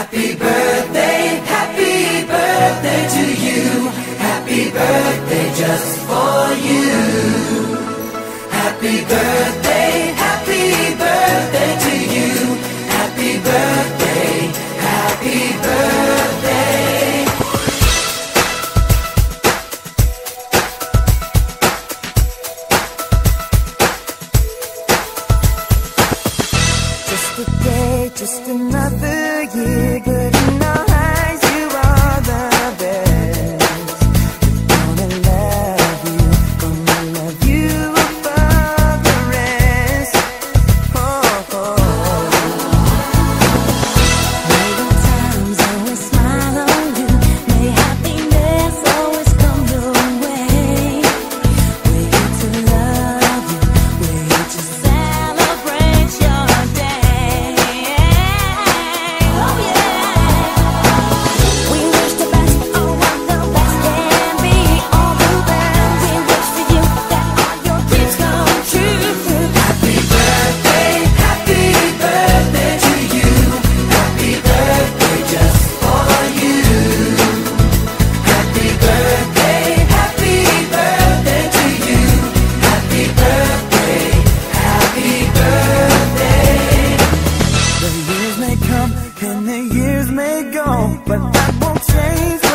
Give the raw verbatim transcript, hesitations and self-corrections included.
Happy birthday, happy birthday to you. Happy birthday just for you. Happy birthday, happy birthday to you. Happy birthday, happy birthday. Just a day, just another year, good in our eyes, you are the best. Gonna love you, gonna love you above the rest. Oh, oh. May the times always smile on you, may happiness always come your way. We're here to love you, we're here to celebrate your day. Oh yeah. We wish the best, oh what the best can be, all the best. We wish for you that all your dreams come true. Happy birthday, happy birthday to you. Happy birthday just for you. Happy birthday, happy birthday to you. Happy birthday, happy birthday. The years may come and the years may go, but that won't change